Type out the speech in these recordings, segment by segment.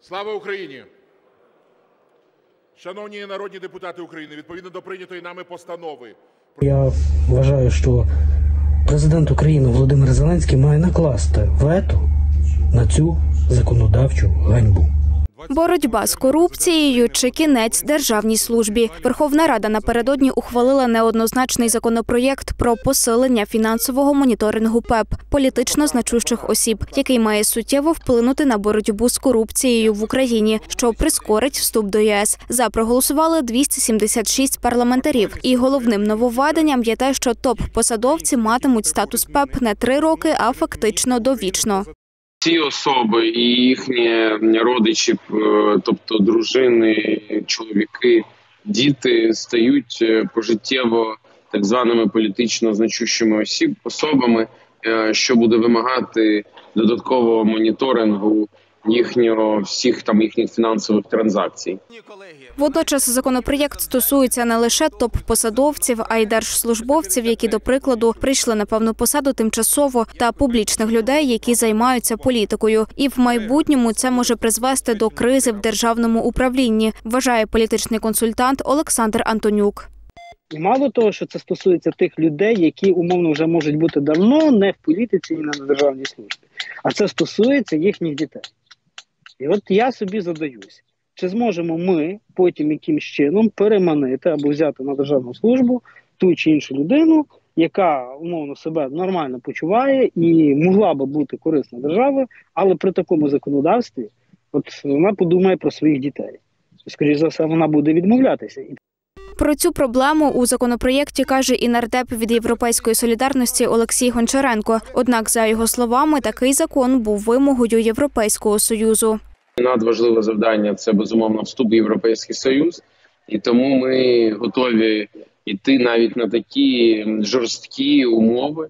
Слава Україні! Шановні народні депутати України, відповідно до прийнятої нами постанови. Я вважаю, що президент України Володимир Зеленський має накласти вето на цю законодавчу ганьбу. Боротьба з корупцією чи кінець державній службі. Верховна Рада напередодні ухвалила неоднозначний законопроєкт про посилення фінансового моніторингу ПЕП політично значущих осіб, який має суттєво вплинути на боротьбу з корупцією в Україні, що прискорить вступ до ЄС. За проголосували 276 парламентарів. І головним нововведенням є те, що топ-посадовці матимуть статус ПЕП не 3 роки, а фактично довічно. Ці особи і їхні родичі, тобто дружини, чоловіки, діти, стають пожиттєво так званими політично значущими особами, що буде вимагати додаткового моніторингу всіх їхніх фінансових транзакцій. Водночас законопроєкт стосується не лише топ-посадовців, а й держслужбовців, які, до прикладу, прийшли на певну посаду тимчасово, та публічних людей, які займаються політикою. І в майбутньому це може призвести до кризи в державному управлінні, вважає політичний консультант Олександр Антонюк. І мало того, що це стосується тих людей, які умовно вже можуть бути давно не в політиці і не на державній службі, а це стосується їхніх дітей. І от я собі задаюсь, чи зможемо ми потім якимсь чином переманити або взяти на державну службу ту чи іншу людину, яка умовно себе нормально почуває і могла би бути корисна державі, але при такому законодавстві от вона подумає про своїх дітей. Скоріше за все, вона буде відмовлятися. Про цю проблему у законопроєкті каже і нардеп від «Європейської солідарності» Олексій Гончаренко. Однак, за його словами, такий закон був вимогою Європейського Союзу. Надважливе завдання – це, безумовно, вступ в Європейський Союз. І тому ми готові йти навіть на такі жорсткі умови,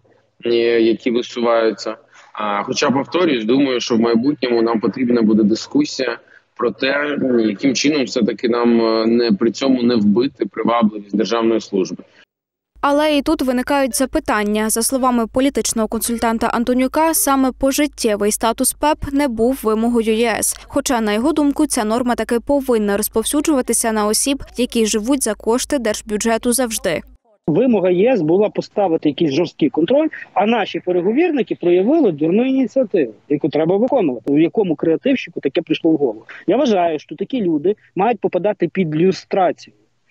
які висуваються. Хоча, повторюсь, думаю, що в майбутньому нам потрібна буде дискусія про те, яким чином все-таки нам при цьому не вбити привабливість державної служби. Але і тут виникають запитання. За словами політичного консультанта Антонюка, саме пожиттєвий статус ПЕП не був вимогою ЄС. Хоча, на його думку, ця норма таки повинна розповсюджуватися на осіб, які живуть за кошти держбюджету завжди. Вимога ЄС була поставити якийсь жорсткий контроль, а наші переговірники проявили дурну ініціативу, яку треба виконувати. В якому креативщику таке прийшло в голову? Я вважаю, що такі люди мають попадати під люстрацію,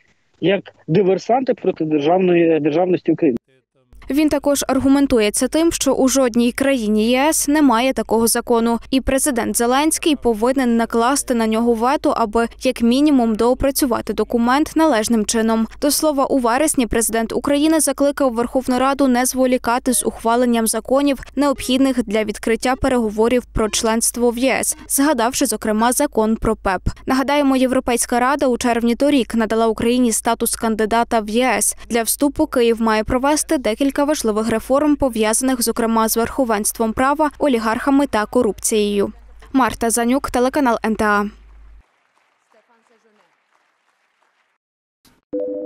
як диверсанти проти державності України. Він також аргументує це тим, що у жодній країні ЄС немає такого закону. І президент Зеленський повинен накласти на нього вето, аби, як мінімум, доопрацювати документ належним чином. До слова, у вересні президент України закликав Верховну Раду не зволікати з ухваленням законів, необхідних для відкриття переговорів про членство в ЄС, згадавши, зокрема, закон про ПЕП. Нагадаємо, Європейська Рада у червні торік надала Україні статус кандидата в ЄС. Для вступу Київ має провести декілька важливих реформ, пов'язаних, зокрема, з верховенством права, олігархами та корупцією. Марта Занюк, телеканал НТА.